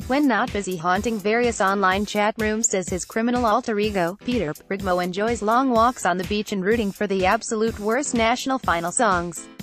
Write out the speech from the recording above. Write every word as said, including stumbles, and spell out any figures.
When not busy haunting various online chat rooms as his criminal alter ego, PeterP, Rigmo enjoys long walks on the beach and rooting for the absolute worst national final songs.